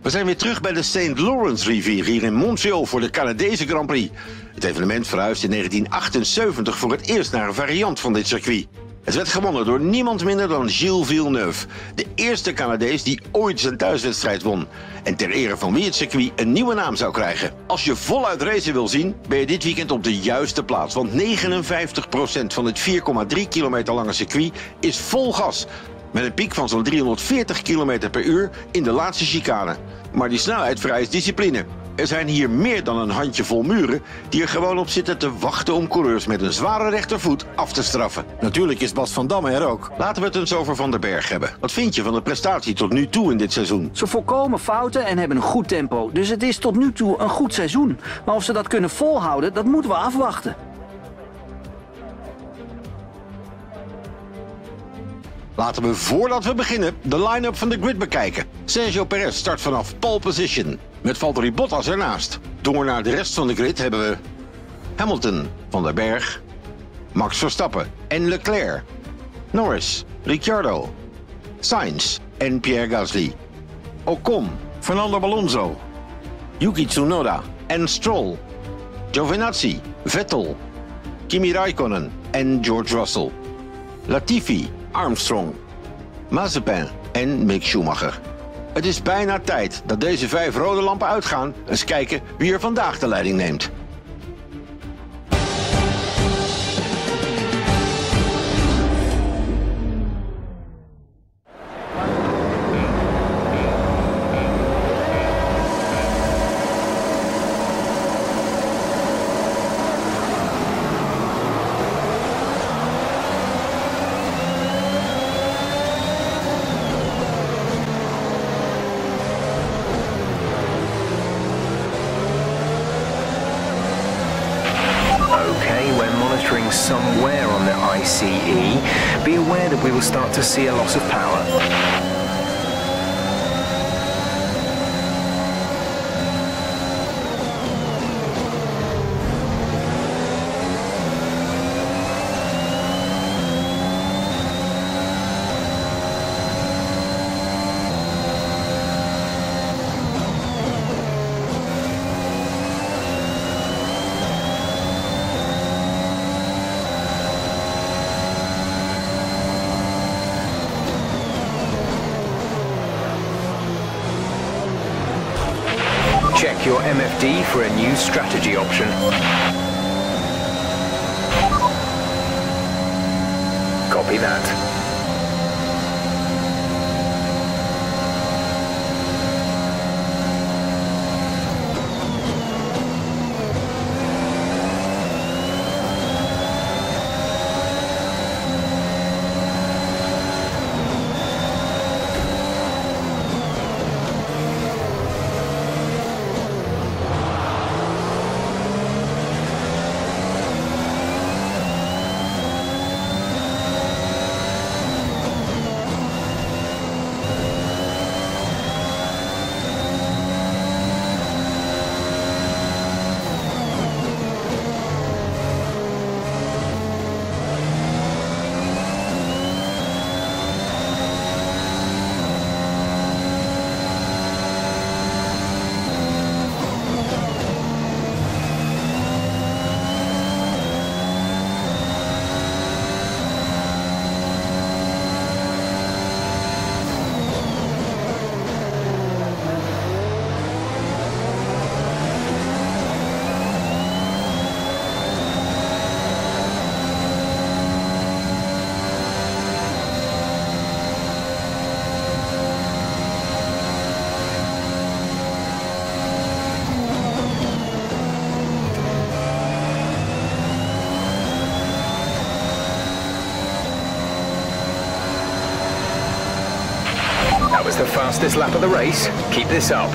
We zijn weer terug bij de St. Lawrence rivier hier in Montreal voor de Canadese Grand Prix. Het evenement verhuisde in 1978 voor het eerst naar een variant van dit circuit. Het werd gewonnen door niemand minder dan Gilles Villeneuve, de eerste Canadees die ooit zijn thuiswedstrijd won. En ter ere van wie het circuit een nieuwe naam zou krijgen. Als je voluit racen wil zien, ben je dit weekend op de juiste plaats. Want 59% van het 4,3 kilometer lange circuit is vol gas. Met een piek van zo'n 340 km per uur in de laatste chicane. Maar die snelheid vereist discipline. Er zijn hier meer dan een handjevol muren die er gewoon op zitten te wachten om coureurs met een zware rechtervoet af te straffen. Natuurlijk is Bas van Damme er ook. Laten we het eens over Van den Berg hebben. Wat vind je van de prestatie tot nu toe in dit seizoen? Ze voorkomen fouten en hebben een goed tempo. Dus het is tot nu toe een goed seizoen. Maar of ze dat kunnen volhouden, dat moeten we afwachten. Laten we voordat we beginnen de line-up van de grid bekijken. Sergio Perez start vanaf pole position, met Valtteri Bottas ernaast. Door naar de rest van de grid hebben we Hamilton, Van den Berg, Max Verstappen en Leclerc, Norris, Ricciardo, Sainz en Pierre Gasly, Ocon, Fernando Alonso, Yuki Tsunoda en Stroll, Giovinazzi, Vettel, Kimi Räikkönen en George Russell, Latifi, Armstrong, Mazepin en Mick Schumacher. Het is bijna tijd dat deze 5 rode lampen uitgaan. Eens kijken wie er vandaag de leiding neemt. Somewhere on the ICE, be aware that we will start to see a loss of power. Check your MFD for a new strategy option. Copy that. That was the fastest lap of the race. Keep this up.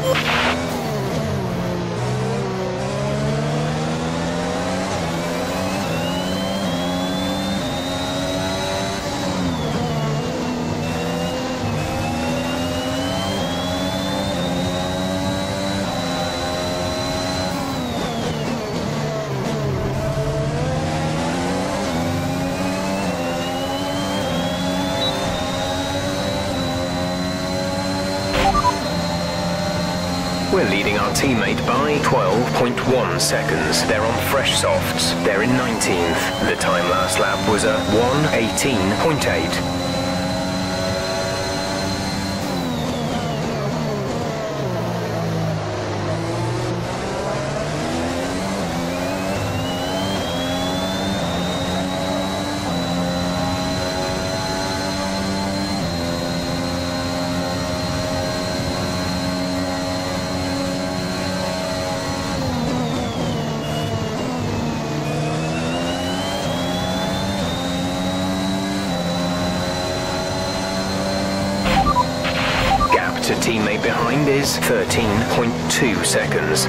We're leading our teammate by 12.1 seconds. They're on fresh softs. They're in 19th. The time last lap was a 1:18.8. To teammate behind is 13.2 seconds.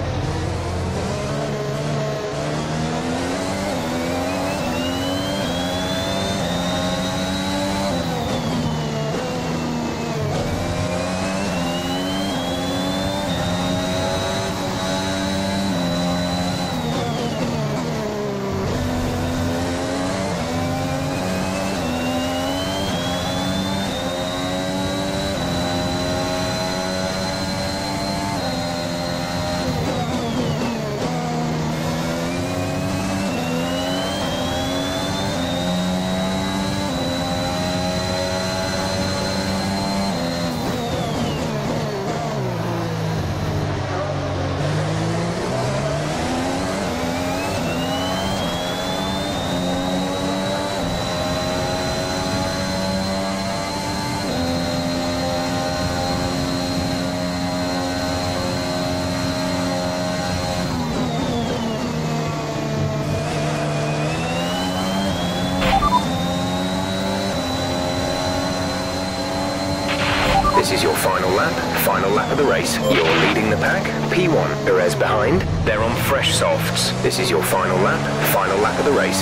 This is your final lap of the race. You're leading the pack. P1, Perez behind. They're on fresh softs. This is your final lap of the race.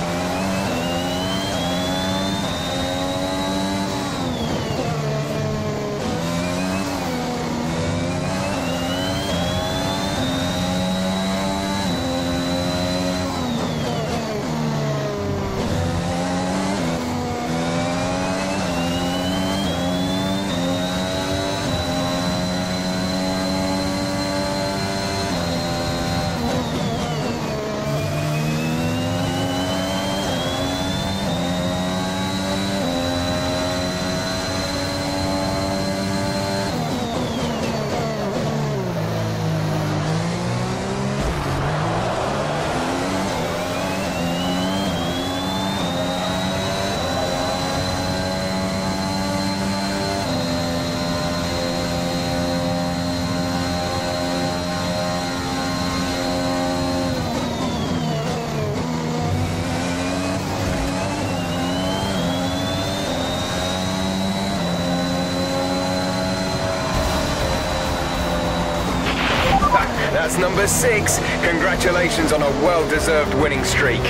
That's number 6. Congratulations on a well-deserved winning streak.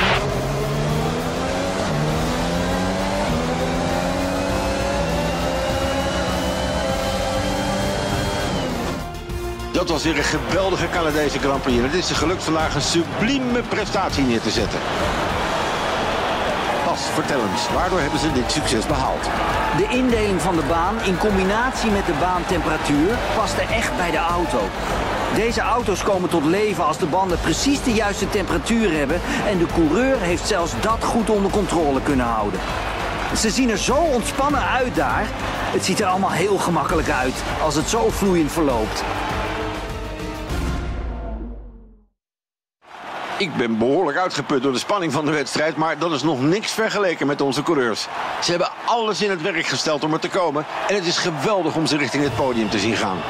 Dat was weer een geweldige Canadese Grand Prix. En het is er gelukt vandaag een sublieme prestatie neer te zetten. Bas, vertel eens, waardoor hebben ze dit succes behaald? De indeling van de baan in combinatie met de baantemperatuur paste echt bij de auto. Deze auto's komen tot leven als de banden precies de juiste temperatuur hebben en de coureur heeft zelfs dat goed onder controle kunnen houden. Ze zien er zo ontspannen uit daar. Het ziet er allemaal heel gemakkelijk uit als het zo vloeiend verloopt. Ik ben behoorlijk uitgeput door de spanning van de wedstrijd, maar dat is nog niks vergeleken met onze coureurs. Ze hebben alles in het werk gesteld om er te komen en het is geweldig om ze richting het podium te zien gaan.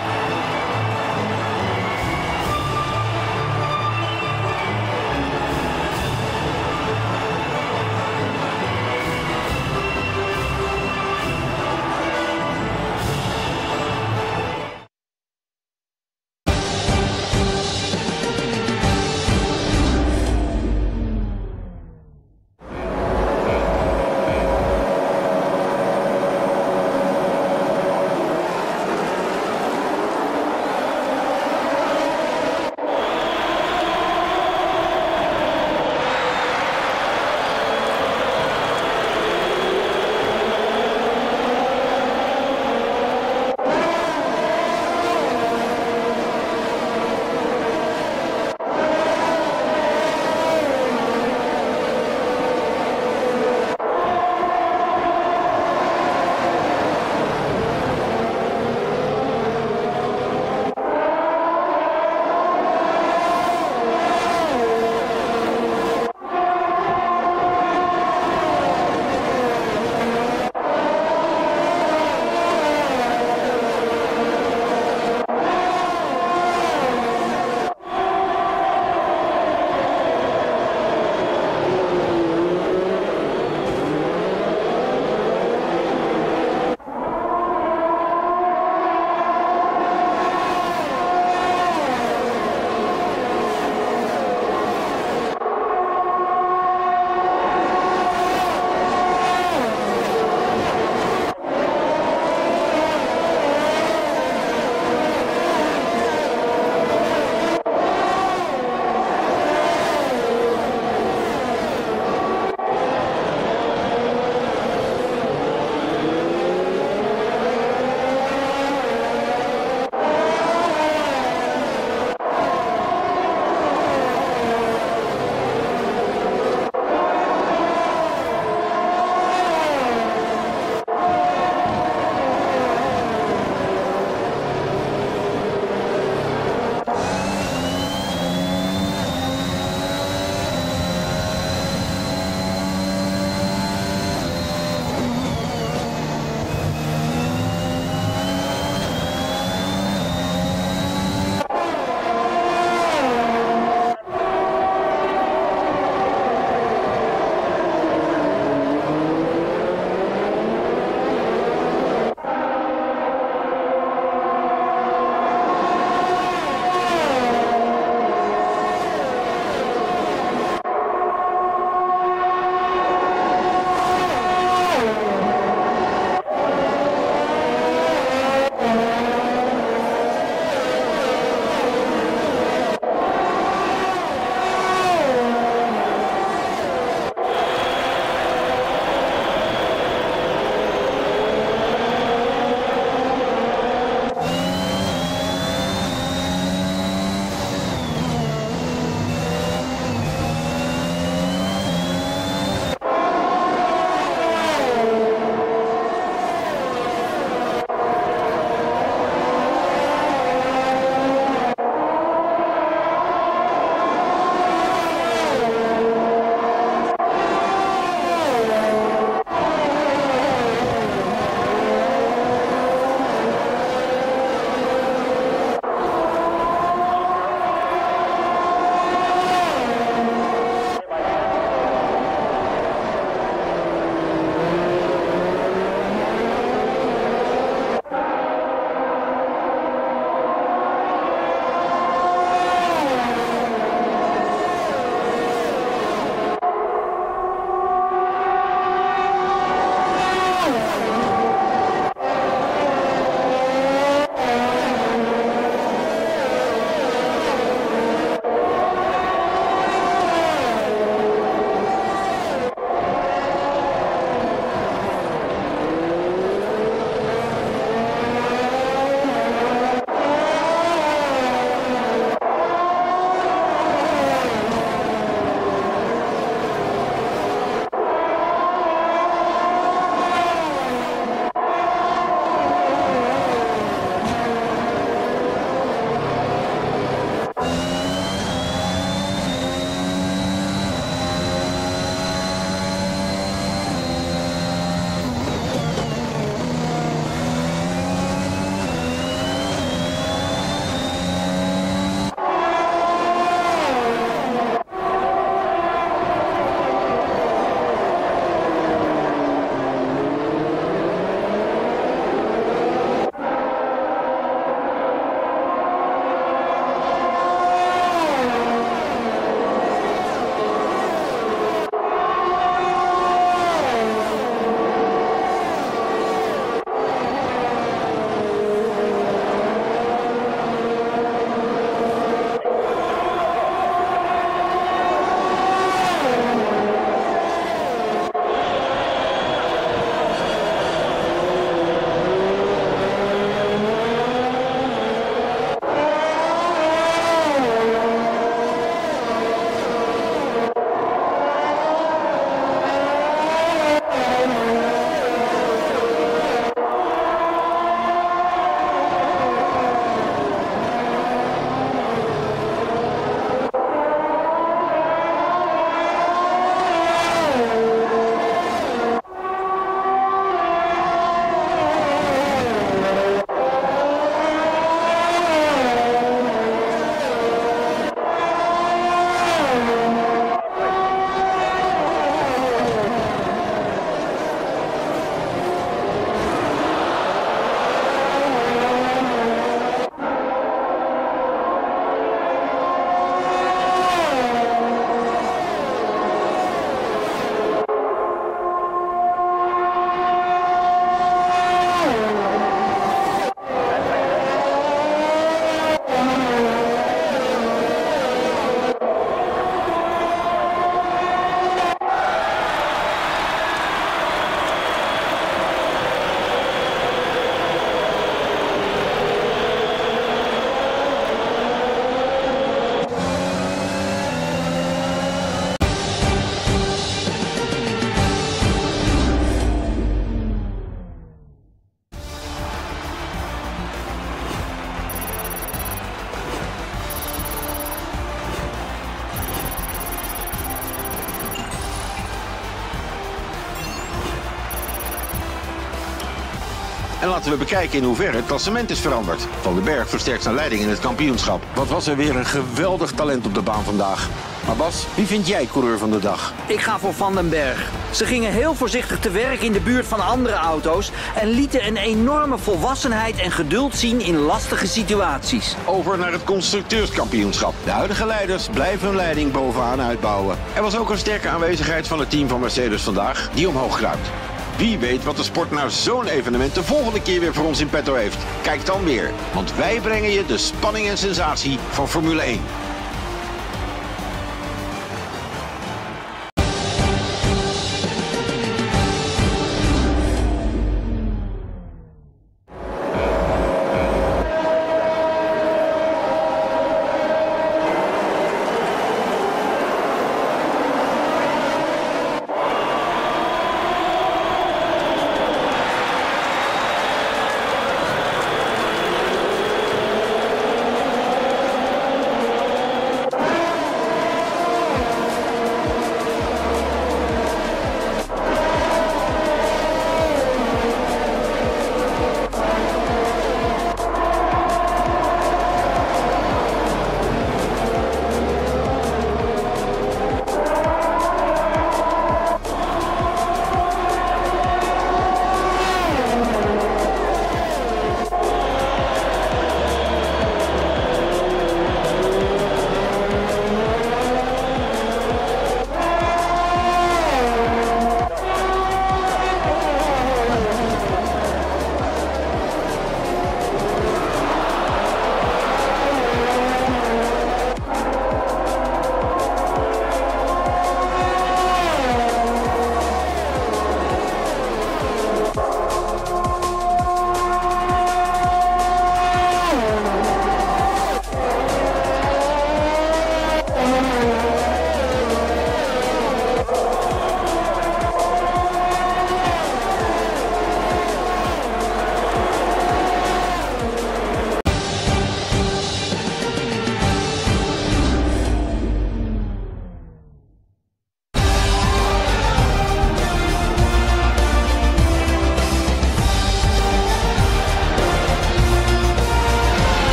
En laten we bekijken in hoeverre het klassement is veranderd. Van den Berg versterkt zijn leiding in het kampioenschap. Wat was er weer een geweldig talent op de baan vandaag. Maar Bas, wie vind jij coureur van de dag? Ik ga voor Van den Berg. Ze gingen heel voorzichtig te werk in de buurt van andere auto's en lieten een enorme volwassenheid en geduld zien in lastige situaties. Over naar het constructeurskampioenschap. De huidige leiders blijven hun leiding bovenaan uitbouwen. Er was ook een sterke aanwezigheid van het team van Mercedes vandaag, die omhoog kruipt. Wie weet wat de sport na zo'n evenement de volgende keer weer voor ons in petto heeft. Kijk dan weer, want wij brengen je de spanning en sensatie van Formule 1.